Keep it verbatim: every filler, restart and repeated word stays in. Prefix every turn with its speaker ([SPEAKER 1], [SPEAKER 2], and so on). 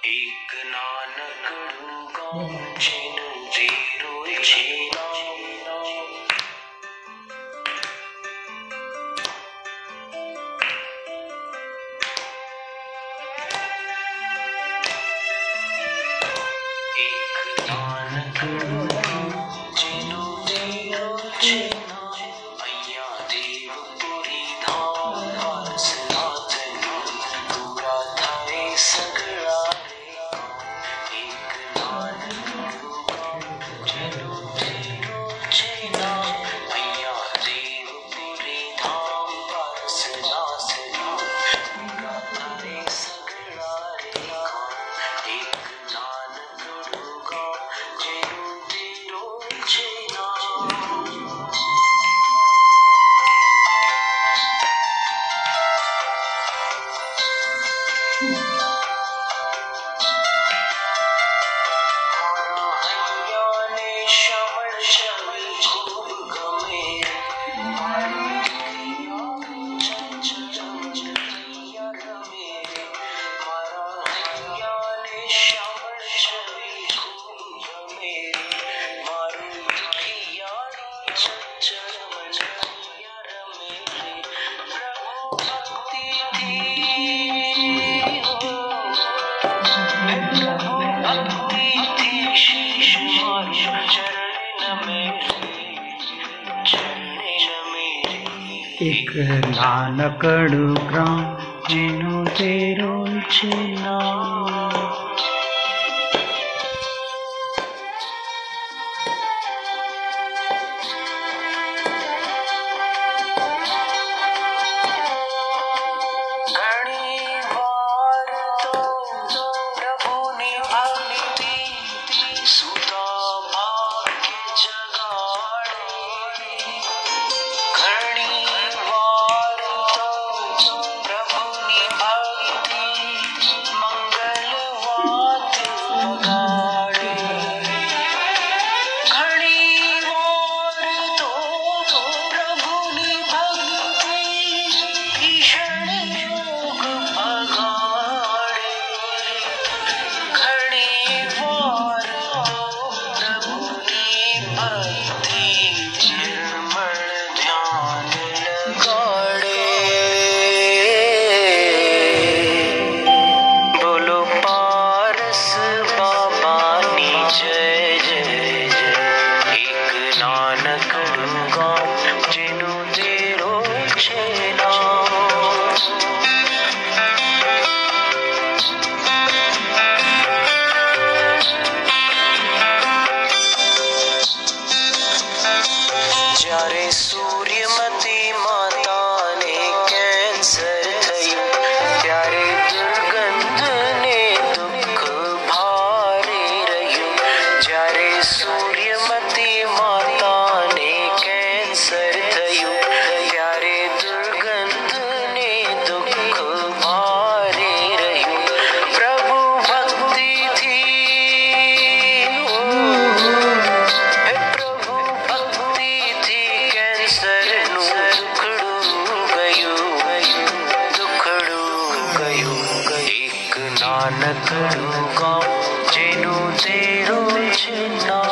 [SPEAKER 1] एक नानकड़ू गाँव जेनु जीरो छेना एक नानकड़ू गाँव जेनु जीरो छेना भैया देवपुरी धाम पारसनाथ पूरा थारे सगड़ा
[SPEAKER 2] एक नानकड़ू ग्राम जेनु तेरो छेना
[SPEAKER 1] જ્યારે સૂર્યમતી માતાને કેન્સર થયું ત્યારે દુર્ગંધને દુઃખ ભારે રહ્યું જ્યારે સૂર્યમતી માતાને કેન્સર થયું ત્યારે દુર્ગંધને દુઃખ ભારે રહ્યું પ્રભુ ભક્તિથી नानकड़ू गाँव जेनु तेरो छेना।